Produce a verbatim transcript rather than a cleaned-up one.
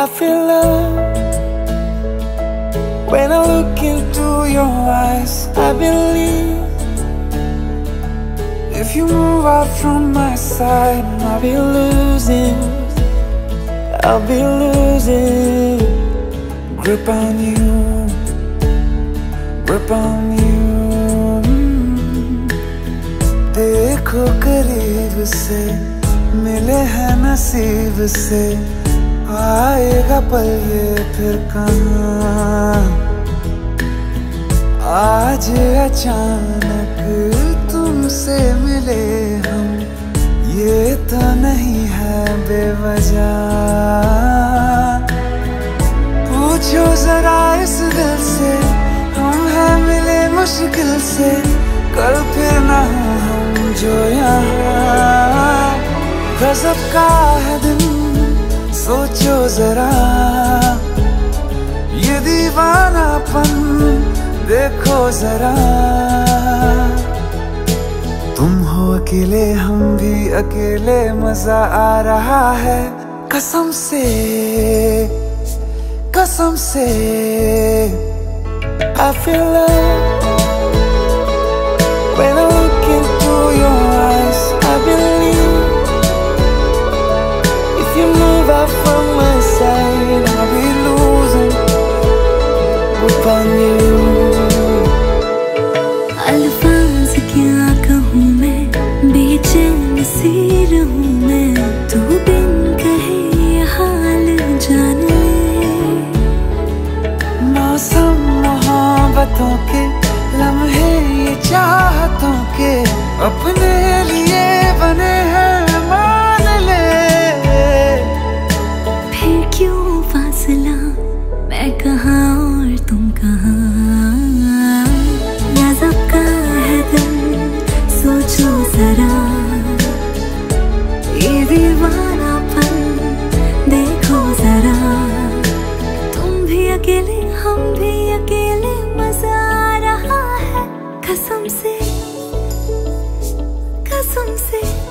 I feel love when I look into your eyes. I believe if you move out from my side, I'll be losing, I'll be losing grip on you, grip on you. देखो करीब से मिले हैं नसीब से, आएगा पल ये फिर कहाँ। आज अचानक तुमसे मिले हम, ये तो नहीं है बेवजह। पूछो जरा इस दिल से, हम हैं मिले मुश्किल से, कल फिर ना हो हम जो यहाँ। गजब का है दिन सोचो जरा, ये दीवानापन देखो जरा। तुम हो अकेले हम भी अकेले, मजा आ रहा है कसम से, कसम से। I feel love when I look into your eyes. I believe if you move out from my side, I'll be losing grip on you. अल्फाज क्या कहूँ मैं, बेचैन सी रहूँ मैं, तू बिन कहे ये हाल जान ले। मौसम मोहब्बतों के लम्हे ये चाहतों के, अपने लिए बने हैं मान ले। फिर क्यों फासला, मैं कहाँ और तुम कहाँ। गजब का है दिन सोचो जरा, ये दीवानापन देखो जरा। तुम भी अकेले हम भी अकेले, मजा आ रहा है कसम से, कसम से।